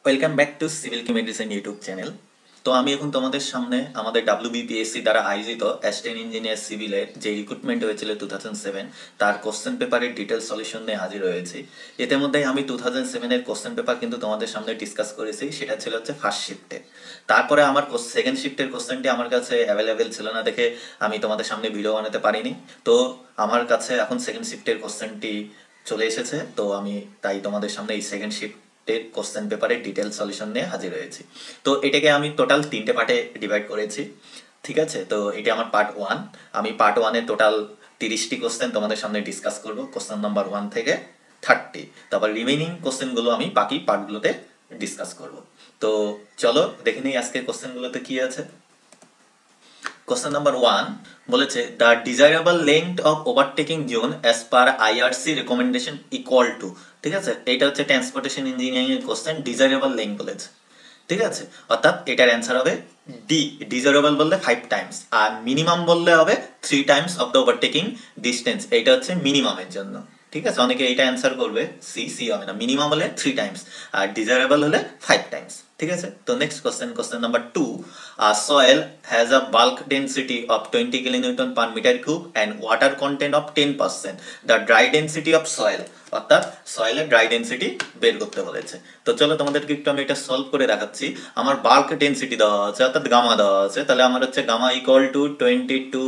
Welcome back to civil কি medicine YouTube channel. তো আমি এখন তোমাদের সামনে আমাদের WBPSC দ্বারা আয়োজিত অ্যাসিস্ট্যান্ট ইঞ্জিনিয়ার সিভিলের যে রিক্রুটমেন্ট হয়েছিল 2007 তার কোশ্চেন পেপারের ডিটেল সলিউশন নিয়ে হাজির হয়েছি। এতে মধ্যে আমি 2007-এর কোশ্চেন পেপার কিন্তু তোমাদের সামনে ডিসকাস করেছি, সেটা ছিল হচ্ছে ফার্স্ট শিফটে। তারপরে আমার সেকেন্ড শিফটের কোশ্চেনটি আমার কাছে অ্যাভেলেবেল ছিল না দেখে আমি তোমাদের সামনে ভিডিও বানাতে পারিনি। তো আমার কাছে এখন সেকেন্ড শিফটের কোশ্চেনটি চলে এসেছে, তো আমি তাই তোমাদের সামনে এই সেকেন্ড শিফট কোশ্চেন পেপারের ডিটেল সলিউশন নিয়ে হাজির হয়েছি। তো এটাকে আমি টোটাল 3টে পার্টে ডিভাইড করেছি, ঠিক আছে। তো এটা আমার পার্ট 1। আমি পার্ট 1-এ টোটাল 30টি কোশ্চেন তোমাদের সামনে ডিসকাস করব, কোশ্চেন নাম্বার 1 থেকে 30। তারপর রিমেইনিং কোশ্চেনগুলো আমি বাকি পার্টগুলোতে ডিসকাস করব। তো চলো দেখে নিই আজকে কোশ্চেনগুলোতে কি আছে। কোশ্চেন নাম্বার 1 বলেছে the desirable length of overtaking zone as per IRC recommendation equal to, ঠিক আছে। এটা হচ্ছে ট্রান্সপোর্টেশন ইঞ্জিনিয়ারিং এর কোশ্চেন, ডিজায়ারেবল লেংথ বলেছে, ঠিক আছে। অর্থাৎ এটার অ্যান্সার হবে ডি। ডিজায়ারেবল বললে 5 টাইমস আর মিনিমাম বললে হবে 3 times of the overtaking distance. এইটা হচ্ছে মিনিমামের জন্য, ঠিক আছে। অনেকে এইটা অ্যান্সার করবে, সি সি হবে না। মিনিমাম হলে 3 টাইমস আর ডিজায়ারেবল হলে 5 টাইমস, ঠিক আছে। তো next question, question number 2, soil has a bulk density of 20 kilonewton per meter cube and water content of 10%. The dry density of soil, অর্থাৎ সয়েলের ড্রাই ডেন্সিটি বের করতে বলেছে। তো চলো তোমাদেরকে একটু আমি এটা সলভ করে দেখাচ্ছি। আমার বাল্ক ডেন্সিটি দেওয়া আছে, অর্থাৎ গামা দেওয়া আছে, তাহলে আমার হচ্ছে gamma equal to 22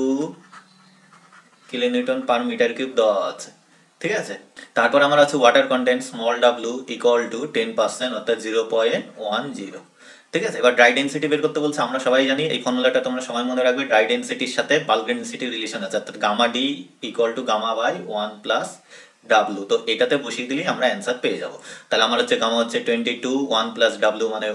kilonewton per metre cube দেওয়া আছে, ঠিক আছে। তারপর আমার আছে water content small W equal to 10%, অর্থাৎ 0.10, ঠিক আছে। এবার ড্রাই ডেন্সিটি বের করতে বলছে। আমরা সবাই জানি এই ফর্মুলাটা তোমরা সবাই মনে রাখবে, ড্রাই ডেন্সিটির সাথে বাল্ক ডেন্সিটির রিলেশন আছে, অর্থাৎ gamma D equal to gamma by 1 plus W. তো এটাতে বসিয়ে দিলেই আমরা অ্যান্সার পেয়ে যাবো। তাহলে আমার হচ্ছে গামা হচ্ছে 22, 1 প্লাস ডাব্লিউ মানে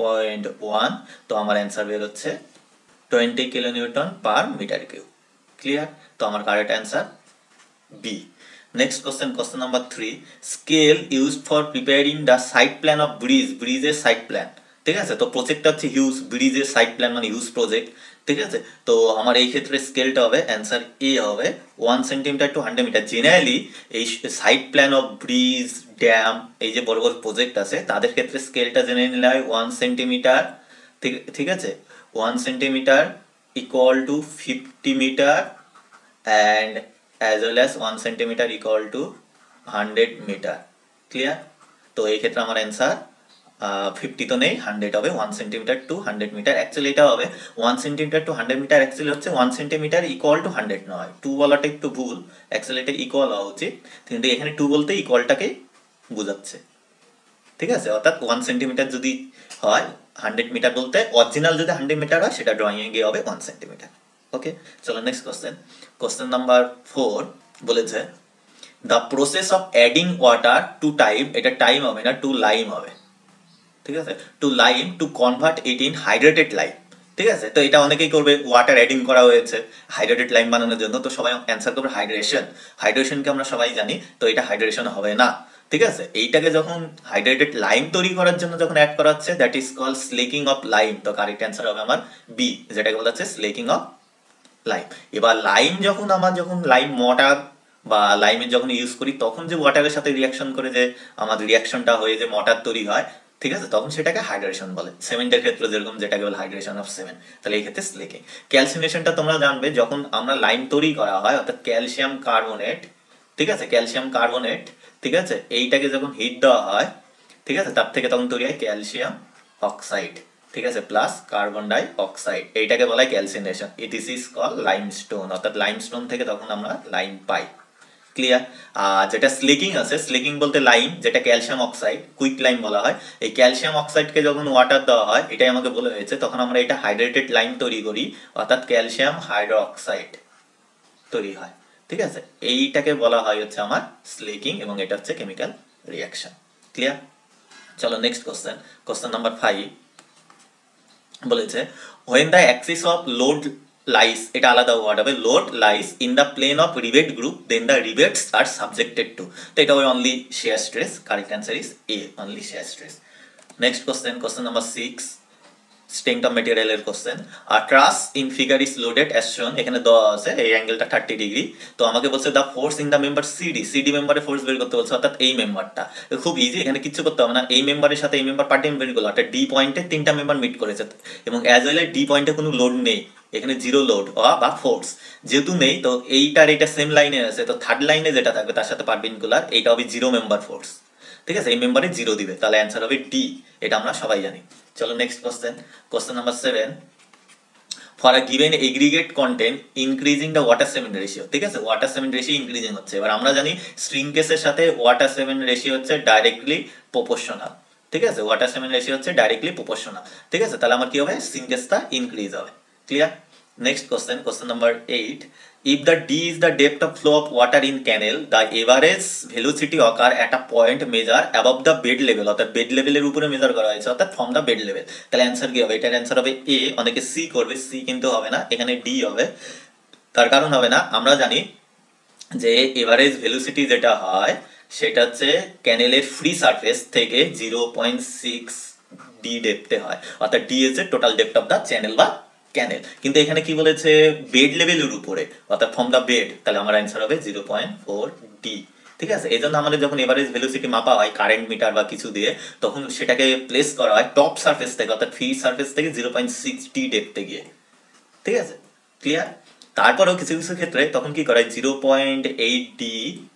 1.1। তো আমার অ্যান্সার বের হচ্ছে 20 kilonewton per metre cube. Clear? তো আমার correct answer B. Next question, question number 3, scale used for preparing the site plan of bridge, ব্রিজের সাইট প্ল্যান, ঠিক আছে। তো প্রজেক্টটা হচ্ছে হিউজ, ব্রিজের সাইট প্ল্যান মানে হিউজ প্রজেক্ট, ঠিক আছে। তো আমার এই ক্ষেত্রে স্কেলটা হবে, অ্যান্সার এ হবে 1 সেন্টিমিটার টু 100 মিটার। জেনারেলি এই site plan of bridge, dam, এই যে বড় বড় প্রজেক্ট আছে তাদের ক্ষেত্রে স্কেলটা জেনে নিলে হয় 1 সেন্টিমিটার, ঠিক আছে। 1 centimetre equal to 50 metre and as well as 1 centimeter equal to 100 metre. Clear? তো এই ক্ষেত্রে আমার অ্যান্সার 50 তো নেই, 100 হবে। 1 সেন্টিমিটার টু 100 মিটার, অ্যাকচুয়ালি এটা হবে 1 সেন্টিমিটার টু 100 মিটার, অ্যাকচুয়ালি হচ্ছে 1 সেন্টিমিটার ইকুয়াল টু 100 নয়, 2 বলাটা একটু ভুল, অ্যাকচুয়ালি এটা ইকুয়াল হওয়া উচিত, কিন্তু এখানে 2 বলতে ইকুয়ালটাকেই বোঝাচ্ছে, ঠিক আছে। অর্থাৎ 1 সেন্টিমিটার যদি হয়, 100 মিটার বলতে অরিজিনাল যদি 100 মিটার হয় সেটা ড্রয়িং এ গিয়ে হবে 1 সেন্টিমিটার। ওকে, চলো নেক্সট কোশ্চেন, কোশ্চেন নাম্বার 4 বলেছে the process of adding water to time, এটা টাইম হবে না, টু লাইম হবে, ঠিক আছে। To lime to convert it in hydrated lime, ঠিক আছে। তো এটা অনেকেই করবে, ওয়াটার অ্যাডিং করা হয়েছে হাইড্রেটেড লাইম বানানোর জন্য, তো সবাই অ্যান্সার করবে হাইড্রেশন। হাইড্রেশনকে আমরা সবাই জানি, তো এটা হাইড্রেশন হবে না, ঠিক আছে। এইটাকে যখন হাইড্রেটেড লাইম তৈরি করার জন্য যখন অ্যাড করা হচ্ছে, that is call slaking of lime. তো কারেক্ট অ্যান্সার হবে আমার বি, যেটাকে বলা হচ্ছে স্লেকিং অফ লাইম। এবার লাইম যখন লাইম ওয়াটার বা লাইমের যখন ইউজ করি, তখন যে ওয়াটারের সাথে রিয়াকশন করে যে আমাদের রিয়াকশনটা হয়ে যে ওয়াটার তৈরি হয়, ঠিক আছে, তখন সেটাকে হাইড্রেশন বলে। সিমেন্টের ক্ষেত্রে যেরকম যেটাকে বলে হাইড্রেশন অফ সিমেন্ট, তাহলে এই ক্ষেত্রে স্লেকিং। ক্যালসিনেশনটা তোমরা জানবে, যখন আমরা লাইম তৈরি করা হয়, অর্থাৎ ক্যালসিয়াম কার্বনেট, ঠিক আছে, ক্যালসিয়াম কার্বনেট, ঠিক আছে, এইটাকে যখন হিট দেওয়া হয়, ঠিক আছে, তার থেকে তখন তৈরি হয় ক্যালসিয়াম অক্সাইড, ঠিক আছে, প্লাস কার্বন ডাই অক্সাইড, এইটাকে বলা হয় calcination. This is call limestone, অর্থাৎ লাইমস্টোন থেকে তখন আমরা লাইম পাই। ক্লিয়ার? আর যেটা স্লেকিং আছে, স্লেকিং বলতে লাইম, যেটা ক্যালসিয়াম অক্সাইড, কুইক লাইম বলা হয়, এই ক্যালসিয়াম অক্সাইডকে যখন ওয়াটার দেওয়া হয়, এটাই আমাকে বলে হয়েছে, তখন আমরা এটা হাইড্রেটেড লাইম তৈরি করি, অর্থাৎ ক্যালসিয়াম হাইড্রো অক্সাইড তৈরি হয়, ঠিক আছে। এইটাকে বলা হয় হচ্ছে আমার স্লেকিং, এবং এটা হচ্ছে কেমিক্যাল রিয়াকশন। ক্লিয়ার? চলো নেক্সট কোশ্চেন, কোশ্চেন নাম্বার 5 বলেছে when the axis of load lies, এটা আলাদা ওয়ার্ড হবে, load lies in the plane of rebate group then the rebates are subjected to, তো এটা হয় only shear stress. Correct answer is A, only shear stress. Next question, question number 6 strength of মেটেরিয়ালের question. আর truss in figure is loaded as শোন, এখানে দেওয়া আছে এই অ্যাঙ্গেলটা 30 ডিগ্রি। তো আমাকে বলছে the force in the member CD মেম্বারে ফোর্স বের করতে বলছে, অর্থাৎ এই মেম্বারটা। খুব ইজি, এখানে কিছু করতে হবে না। এই মেম্বারের সাথে এই মেম্বার পার্টিকুলার করলো, অর্থাৎ ডি পয়েন্টে 3টা মেম্বার মিট করেছে, এবং অ্যাজ ওয়েল ডি পয়েন্টে কোনো লোড নেই, এখানে জিরো লোড বা ফোর্স যেহেতু নেই, তো এইটার এটা সেম লাইনে আছে, তো থার্ড লাইনে যেটা থাকবে তার সাথে পারপেন্ডিকুলার, এইটা হবে জিরো মেম্বার ফোর্স। ঠিক আছে, এই মেম্বারে জিরো দিবে, তাহলে অ্যান্সার হবে ডি। এটা আমরা সবাই জানি। চলো next question, question number 7। For a given aggregate content increasing the water cement ratio. ঠিক আছে, ওয়াটার সেমেন্ট রেশিও ইনক্রিজিং হচ্ছে। এবার আমরা জানি স্ট্রিং কেসের সাথে ওয়াটার সেমেন্ট রেশিও হচ্ছে ডাইরেক্টলি প্রপোর্শনাল। ঠিক আছে, ওয়াটার সেমেন্ট রেশিও হচ্ছে ডাইরেক্টলি প্রপোর্শনাল। ঠিক আছে, তাহলে আমার কি হবে, স্ট্রিং কেসটা ইনক্রিজ হবে। Clear? Next question, question number 8। If the d is the depth of flow of water in canal, the average velocity occur at a point measure above the bed level, অর্থাৎ bed লেভেলের উপরে measure করা হয়েছে, অর্থাৎ from the bed level. তাহলে answer কি হবে? এটার অ্যান্সার হবে এ। অনেকে সি করবে, সি কিন্তু হবে না, এখানে ডি হবে। তার কারণ হবে না, আমরা জানি যে এভারেজ ভেলোসিটি যেটা হয় সেটা হচ্ছে ক্যানেলের ফ্রি সারফেস থেকে 0.6 ডি ডেপথে হয়, অর্থাৎ D is total depth of the channel বা ক্যানেল। কিন্তু এখানে কি বলেছে, বেড লেভেলের উপরে, অর্থাৎ ফ্রম দ্য বেড, তাহলে আমার অ্যান্সার হবে 0.4 ডি। ঠিক আছে, এই জন্য আমাদের যখন এভারেজ ভেলোসিটি মাপা হয় কারেন্ট মিটার বা কিছু দিয়ে, তখন সেটাকে প্লেস করা হয় টপ সারফেস থেকে, অর্থাৎ ফ্রি সারফেস থেকে 0.6 ডি ডেপথে গিয়ে। ঠিক আছে, ক্লিয়ার? তারপরেও কিছু কিছু ক্ষেত্রে তখন কি করা হয়, 0.8 ডি,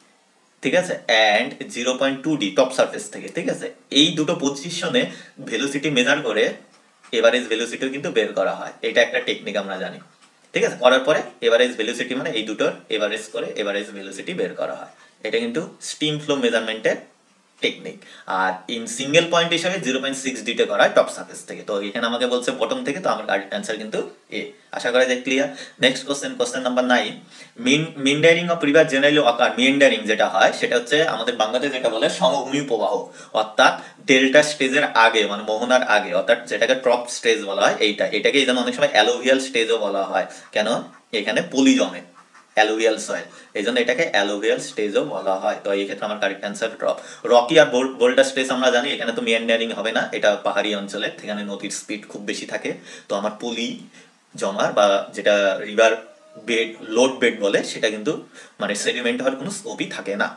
ঠিক আছে, অ্যান্ড 0.2 ডি টপ সারফেস থেকে। ঠিক আছে, এই দুটো পজিশনে ভেলোসিটি মেজার করে এভারেজ ভেলোসিটিও কিন্তু বের করা হয়। এটা একটা টেকনিক আমরা জানি। ঠিক আছে, করার পরে এভারেজ ভেলোসিটি মানে এই দুটোর এভারেজ করে এভারেজ ভেলোসিটি বের করা হয়। এটা কিন্তু স্টিম ফ্লো মেজারমেন্টের টেকনিক। আর ইন সিঙ্গেল পয়েন্ট হিসাবে 0.6 ডিতে করা হয় টপ সারফেস থেকে। তো এখানে আমাকে বলছে বটম থেকে, তো আমার অ্যান্সার কিন্তু এ। আশা করা যায় clear. Next question, question number 9। Meandering of river generally occur, meandering যেটা হয় সেটা হচ্ছে আমাদের বাংলাতে যেটা বলে সমভূমি প্রবাহ, অর্থাৎ ডেল্টা স্টেজের আগে, মানে মোহনার আগে, অর্থাৎ যেটাকে টপ স্টেজ বলা হয়, এটাকে এই জন্য অনেক সময় অ্যালোভিয়াল স্টেজও বলা হয়। কেন? এখানে পলি জমে, অ্যালুভিয়াল সয়েল, এই জন্য এটাকে অ্যালুভিয়াল স্টেজও বলা হয়। তো এই ক্ষেত্রে আমার কারেক্ট অ্যান্সার ড্রপ। রকি আর বোল্ডার স্টেজ আমরা জানি, এখানে তো মিয়ান্ডারিং হবে না, এটা পাহাড়ি অঞ্চলে, সেখানে নদীর স্পিড খুব বেশি থাকে। তো আমার পলি জমার বা যেটা রিভার বেড, লোড বেড বলে, সেটা কিন্তু মানে সেডিমেন্ট হওয়ার কোনো স্কোপই থাকে না।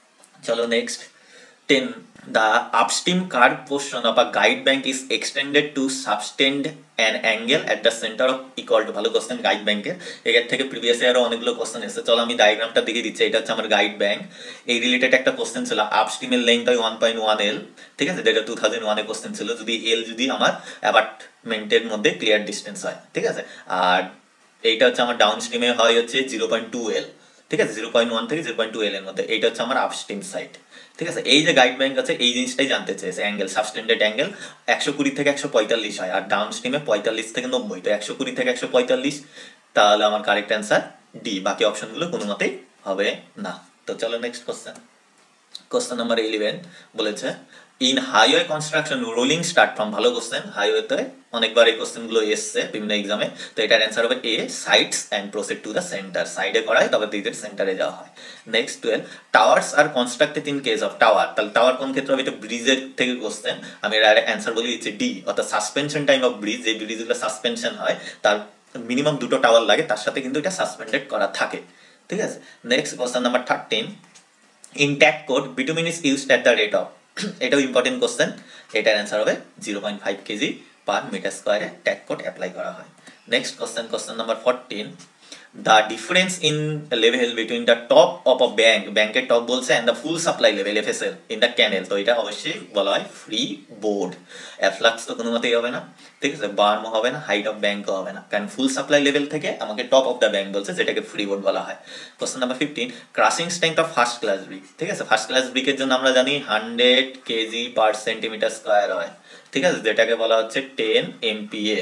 চলো next, 10. The upstream curved portion of a guide bank is extended to subtend an angle at the center of equal to, ভালো কোশ্চেন গাইড ব্যাংকের, এর থেকে প্রিভিয়াস ইয়ারও অনেকগুলো কোশ্চেন এসেছে। চলো আমি ডায়াগ্রামটা দিকে দিচ্ছি, এটা হচ্ছে আমার গাইড ব্যাংক। এই রিলেটেড একটা কোশ্চেন ছিল, আপস্ট্রিমের লেন্থ হয় 1.1 এল। ঠিক আছে, যেটা 2001 এ কোশ্চেন ছিল, যদি এল যদি আমার অ্যাপার্টমেন্টের মধ্যে ক্লিয়ার ডিস্টেন্স হয়। ঠিক আছে, আর এইটা হচ্ছে আমার ডাউন স্ট্রিমে হয় হচ্ছে 0.2 এল। ঠিক আছে, 0.1 থেকে 0.2 এল এর মধ্যে, এইটা হচ্ছে আমার আপস্ট্রিম সাইড। ঠিক আছে, এই যে গাইড ব্যাংক আছে এই জিনিসটাই জানতে চেয়েছে, অ্যাঙ্গেল, সাবস্টেন্ডেড অ্যাঙ্গেল 120 থেকে 145 হয়, আর ডাউন স্ট্রিমে 45 থেকে 90, তো 120 থেকে 145, তাহলে আমার কারেক্ট অ্যান্সার ডি। বাকি অপশনগুলো কোনো মতেই হবে না। তো চলো নেক্সট কোশ্চেন, কোশ্চেন নাম্বার 11 বলেছে, in highway construction rolling start from, ভালো কোশ্চেন, হাইওয়েতে অনেকবার এই কোশ্চেনগুলো এসছে বিভিন্ন এক্সামে। তো এটার অ্যান্সার হবে A, sides and proceed to the center, সাইডে করায় তবে ডিজের সেন্টারে যাওয়া হয়। Next 12, towers are constructed in case of tower, তাহলে টাওয়ার কোন ক্ষেত্রে হবে, এটা ব্রিজের থেকে কোশ্চেন। আমি এর অ্যান্সার বলে দিচ্ছি ডি, অর্থাৎ সাসপেনশন টাইম অফ ব্রিজ, যে ব্রিজগুলো সাসপেনশন হয় তার মিনিমাম 2টো টাওয়ার লাগে, তার সাথে কিন্তু এটা সাসপেন্ডেড করা থাকে। ঠিক আছে, next question number 13, in tag code bitumen is used at the rate of, এটাও ইম্পর্টেন্ট কোশ্চেন, এটার অ্যান্সার হবে 0.5 কেজি পার মিটার স্কোয়ারে ট্যাগ কোড অ্যাপ্লাই করা হয়। Next question, question number 14, the difference in level between the top of a bank, ব্যাংকের top বলছে, and the full supply level FSL in the canal, তো এটা অবশ্যই বলা হয় ফ্রি বোর্ড। অ্যাফ্লাক্স তো কোনো মতেই হবে না, ঠিক আছে, বার্মও হবে না, হাইট অফ ব্যাংকও হবে না, কারণ ফুল সাপ্লাই লেভেল থেকে আমাকে টপ অফ দ্য ব্যাংক বলছে, যেটাকে ফ্রি বোর্ড বলা হয়। Question number 15, crushing strength of first class brick, ঠিক আছে, ফার্স্ট ক্লাস ব্রিকের জন্য আমরা জানি 100 কেজি পার সেন্টিমিটার স্কোয়ার হয়। ঠিক আছে, যেটাকে বলা হচ্ছে 10 MPa।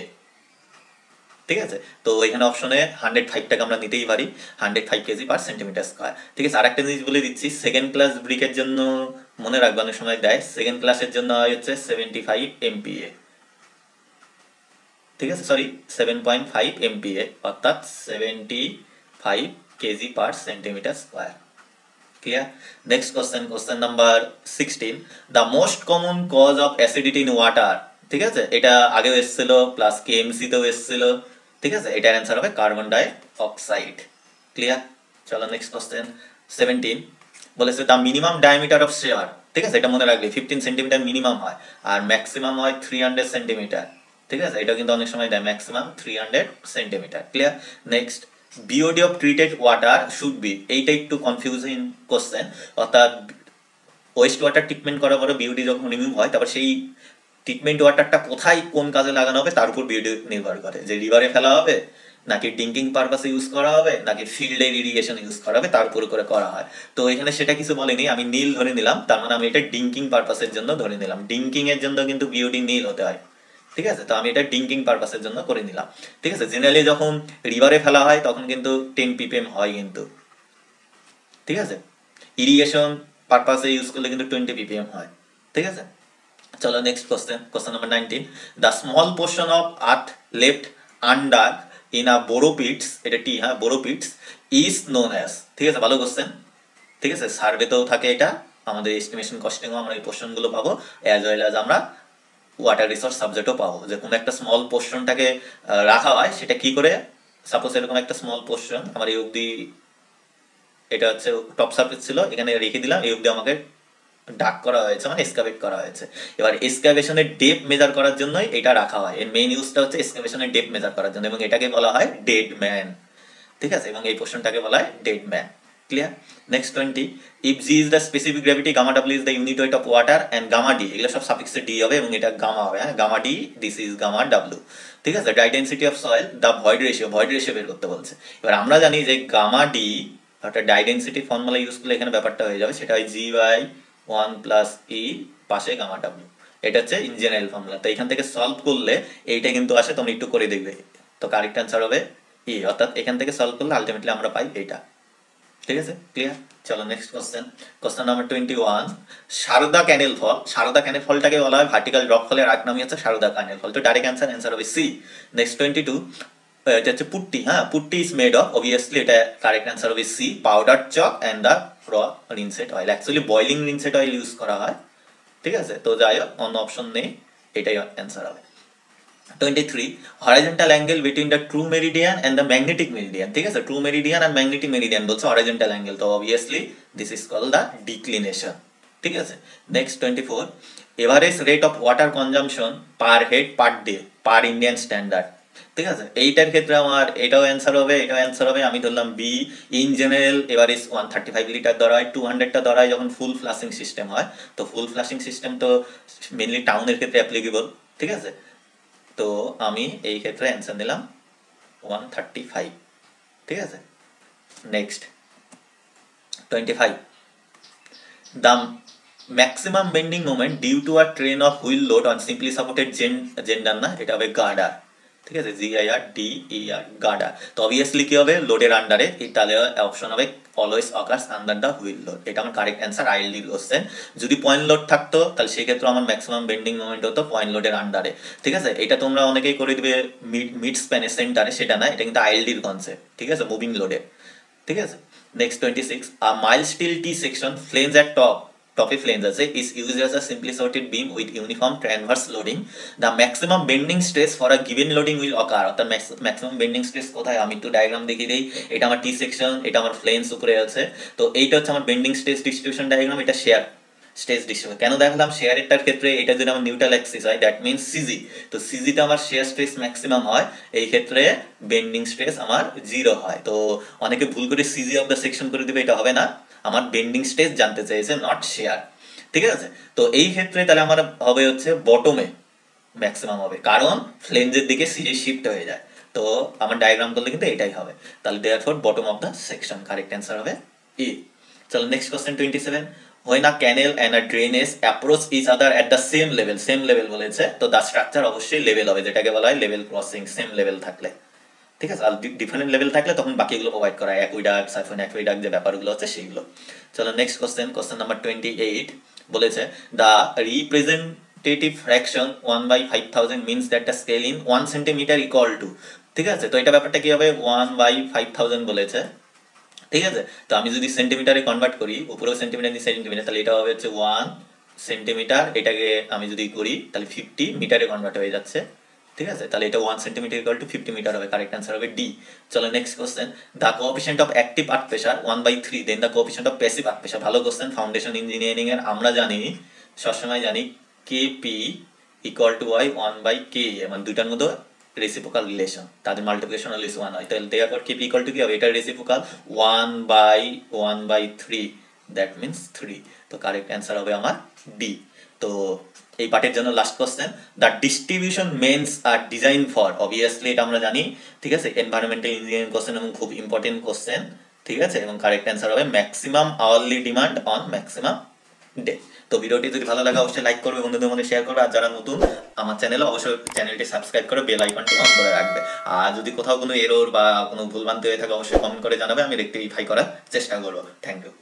ঠিক আছে, তো এখানে অপশনে 105টাকে আমরা নিতেই পারি, 105 কেজি পার সেন্টিমিটার স্কোয়ার। ঠিক আছে, আরেকটা জিনিস বলে দিচ্ছি, সেকেন্ড ক্লাস ব্রিকের জন্য মনে রাখবে, অনেক সময় দেয়, সেকেন্ড ক্লাসের জন্য হচ্ছে 75 MPa। ঠিক আছে, সরি 7.5 MPa, অর্থাৎ 75 kg per centimetre square. Clear? Next question, question number 16, the most common cause of acidity in water, ঠিক আছে, এটা আগেও এসেছিল প্লাস কেএমসি তেও এসেছিল। ঠিক আছে, এটার অ্যান্সার হবে কার্বন ডাই অক্সাইড। ক্লিয়ার? চলো নেক্সট কোশ্চেন 17 বলেছে the minimum diameter of sewer. ঠিক আছে, এটা মনে রাখবে 15 সেন্টিমিটার মিনিমাম হয় আর ম্যাক্সিমাম হয় 300 সেন্টিমিটার। ঠিক আছে, এটা কিন্তু অনেক সময় দেয় maximum 300 centimetre. Clear? Next BOD of treated water should be, এইটা একটু কনফিউজিং কোশ্চেন। অর্থাৎ ওয়েস্ট ওয়াটার ট্রিটমেন্ট করার পরে বিওডি যখন রিমুভ হয় তারপর সেই ট্রিটমেন্ট ওয়াটারটা কোথায় কোন কাজে লাগানো হবে তার উপর বিওডি নির্ভর করে, যে রিভারে ফেলা হবে নাকি ড্রিঙ্কিং পারপাসে ইউজ করা হবে নাকি ফিল্ডে ইরিগেশন ইউজ করা হবে তার উপর করে করা হয়। তো এখানে সেটা কিছু বলেনি, আমি নীল ধরে নিলাম, তার মানে আমি এটা ড্রিঙ্কিং পারপাসের জন্য ধরে নিলাম। ড্রিঙ্কিং এর জন্য কিন্তু বিওডি নীল হতে হয়। ঠিক আছে, তো আমি এটা ড্রিঙ্কিং পারপাসের জন্য করে নিলাম। ঠিক আছে, জেনারেলি যখন রিভারে ফেলা হয় তখন কিন্তু 10 ppm হয় কিন্তু। ঠিক আছে, ইরিগেশন পারপাসে ইউজ করলে কিন্তু 20 ppm হয়। ঠিক আছে, চলো next question, question number 19 the small portion of earth left undug in a borrow pits, এটা টি, হ্যাঁ borrow pits is known as. ঠিক আছে, ভালো কোশ্চেন। ঠিক আছে, সার্ভেতেও থাকে এটা, আমাদের এস্টিমেশন কস্টিংও আমরা এই পোর্শনগুলো পাবো, অ্যাজ ওয়েল অ্যাজ আমরা ওয়াটার রিসোর্স সাবজেক্টও পাবো। যে কোনো একটা স্মল পোর্শনটাকে রাখা হয় সেটা কি করে, সাপোজ এরকম একটা স্মল পোর্শন আমার এই অবধি, এটা হচ্ছে টপ সার্ফেস ছিল, এখানে রেখে দিলাম, এই অবধি আমাকে ডাক করা হয়েছে মানে এক্সকাভেট করা হয়েছে। এবার এক্সকাভেশনের ডেপ মেজার করার জন্যই এটা রাখা হয়, এর মেইন ইউজটা হচ্ছে এক্সকাভেশনের ডেপ মেজার করার জন্য, এবং এটাকে বলা হয় ডেড ম্যান। ঠিক আছে, এবং এই পোর্শনটাকে বলা হয় dead man. Clear? Next 20 if G is the specific gravity, gamma W is the unit weight of water and gamma D, এগুলো সব সাফিক্সে ডি হবে এবং এটা গামা হবে, হ্যাঁ gamma D, this is gamma W. ঠিক আছে, dry density of soil, the void ratio, void ratio বের করতে বলছে। এবার আমরা জানি যে গামা ডি অর্থাৎ ডাই ডেন্সিটি ফর্মুলা ইউজ করলে এখানে ব্যাপারটা হয়ে যাবে, সেটা হয় জি বাই 1 প্লাস ই পাশে গামা ডাব্লিউ, এটা হচ্ছে ইন জেনারেল ফর্মুলা। তো এখান থেকে সলভ করলে এইটা কিন্তু আসে, তোমরা একটু করে দেখবে। তো কারেক্ট অ্যান্সার হবে ই, অর্থাৎ এখান থেকে সলভ করলে আলটিমেটলি আমরা পাই এইটা। ঠিক আছে, ক্লিয়ার? চলো next question, question number 21 Sarda canal fall, Sarda canal ফলটাকে বলা হয় ভার্টিক্যাল ড্রপ ফলের আরেক নামই হচ্ছে সারদা ক্যানেল ফল। তো ডাইরেক্ট অ্যান্সার, অ্যান্সার হবে সি। নেক্সট 22 এটা হচ্ছে পুট্টি, হ্যাঁ putty is made of, obviously এটা কারেক্ট অ্যান্সার হবে C, powder chalk and the raw linseed oil, actually boiling linseed oil use করা হয়। ঠিক আছে, তো যাই হোক অন্য অপশন নেই, এটাই অ্যান্সার হবে। 23 horizontal angle between the true meridian and the magnetic meridian। ঠিক আছে, true meridian and magnetic meridian বলছে horizontal angle, তো obviously this is called the declination। ঠিক আছে, next 24 average rate of water consumption per head per day per Indian standard। ঠিক আছে, এইটার ক্ষেত্রে আমার এটাও অ্যান্সার হবে, এটাও অ্যান্সার হবে, আমি ধরলাম B. In general average 135 litre ধরা হয়, 200টা ধরা হয় যখন ফুল ফ্লাশিং সিস্টেম হয়। তো ফুল ফ্লাশিং সিস্টেম তো মেনলি টাউনের ক্ষেত্রে অ্যাপ্লিকেবল। ঠিক আছে, তো আমি এই ক্ষেত্রে অ্যান্সার দিলাম 135। ঠিক আছে, next 25 the maximum bending moment due to a train of wheel load on simply supported girder, না এটা হবে গার্ডার। ঠিক আছে, GIRDER গার্ডার। তো অবভিয়াসলি কি হবে, লোডের আন্ডারে, তাহলে অপশন হবে always occurs under the wheel load, এটা আমার কারেক্ট অ্যান্সার, আইএলডি কোশ্চেন। যদি পয়েন্ট লোড থাকতো তাহলে সেক্ষেত্রে আমার ম্যাক্সিমাম বেন্ডিং মোমেন্ট হতো পয়েন্ট লোডের আন্ডারে। ঠিক আছে, এটা তোমরা অনেকেই করে দিবে মিড স্প্যানে সেন্টারে, সেটা না, এটা কিন্তু আইএলডির কনসেপ্ট। ঠিক আছে, মুভিং লোডে। ঠিক আছে, next 26 a mild steel T section flange at টপে ফ্লেঞ্জ আছে is used as a simply sorted beam with uniform transverse loading. The maximum bending stress for a given loading will occur, অর্থাৎ maximum bending stress কোথায়, আমি একটু diagram দেখিয়ে দিই। এটা আমার টি সেকশন, এটা আমার ফ্লেঞ্জ উপরে আছে, তো এইটা হচ্ছে আমার বেন্ডিং স্ট্রেস ডিস্ট্রিবিউশন ডায়াগ্রাম, এটা শেয়ার স্ট্রেস ডিস্ট্রিবিউশন। কেন দেখালাম শেয়ারেরটার ক্ষেত্রে, এটা যদি আমার নিউট্রাল অ্যাক্সিস হয় দ্যাট মিনস সিজি, তো সিজিতে আমার শেয়ার স্ট্রেস ম্যাক্সিমাম হয়, এই ক্ষেত্রে বেন্ডিং স্ট্রেস আমার 0 হয়। তো অনেকে ভুল করে সিজি অফ দ্য সেকশন করে দিবে, এটা হবে না, আমার বেন্ডিং স্ট্রেস জানতে চাইছে, নট শেয়ার। ঠিক আছে, তো এই ক্ষেত্রে তাহলে আমার হবে হচ্ছে বটমে ম্যাক্সিমাম হবে, কারণ ফ্লেঞ্জের দিকে সিজি শিফট হয়ে যায়। তো আমার ডায়াগ্রাম করলে কিন্তু এটাই হবে, তাহলে therefore bottom of the section, correct answer হবে এ। চলো next question 27 when a canal and a drainage approach each other at the same level, same level বলেছে, তো দ্য স্ট্রাকচার অবশ্যই লেভেল হবে, যেটাকে বলা হয় লেভেল ক্রসিং, সেম লেভেল থাকলে। ঠিক আছে, আর ডিফারেন্ট লেভেল থাকলে তখন বাকিগুলো প্রোভাইড করা হয়, অ্যাকুইডাক্ট, সাইফন অ্যাকুইডাক্ট যে ব্যাপারগুলো আছে সেইগুলো। চলো নেক্সট কোশ্চেন, কোশ্চেন নাম্বার 28 বলেছে the representative fraction 1/5000 means that the scale in 1 centimetre equal to. ঠিক আছে, তো এটা ব্যাপারটা কি হবে, 1/5000 বলেছে। ঠিক আছে, তো আমি যদি সেন্টিমিটারে কনভার্ট করি, উপরেও সেন্টিমিটার সেন্টিমিটার, তাহলে এটা হবে হচ্ছে 1 সেন্টিমিটার, এটাকে আমি যদি করি তাহলে 50 মিটারে কনভার্ট হয়ে যাচ্ছে, ঠিক আছে? তাহলে এটা 1 সেন্টিমিটার ইকুয়াল টু 50 মিটার হবে, কারেক্ট অ্যান্সার হবে ডি। চলো next question, the coefficient of active earth pressure 1/3, then the coefficient of passive earth pressure. ভালো কোশ্চেন, ফাউন্ডেশন ইঞ্জিনিয়ারিং এর আমরা জানি, সবসময় জানি কেপি ইকুয়াল টু ওয়াই 1/কে, মানে দুইটার মধ্যে রেসিপ্রোকাল রিলেশন, তাদের মাল্টিপ্লিকেশন হলে 1 হয়, তাহলে দেয়ার পর কেপি ইকুয়াল টু কি হবে, এটা রেসিপ্রোকাল 1/1/3, দ্যাট মিনস 3। তো কারেক্ট অ্যান্সার হবে আমার ডি। তো এই পার্টের জন্য last question, the distribution mains are design for, obviously এটা আমরা জানি, ঠিক আছে? এনভায়রনমেন্টাল ইঞ্জিনিয়ারিং কোশ্চেন এবং খুব ইম্পর্টেন্ট কোশ্চেন, ঠিক আছে? এবং কারেক্ট অ্যান্সার হবে maximum hourly demand on maximum day. তো ভিডিওটি যদি ভালো লাগে অবশ্যই লাইক করবে, বন্ধুদের মধ্যে শেয়ার করবে, আর যারা নতুন আমার চ্যানেলে অবশ্যই চ্যানেলটি সাবস্ক্রাইব করে বেল আইকনটি অন করে রাখবে। আর যদি কোথাও কোনো এরর বা কোনো ভুলভ্রান্তি হয়ে থাকে অবশ্যই কমেন্ট করে জানাবে, আমি রেকটিফাই করার চেষ্টা করবো। Thank you.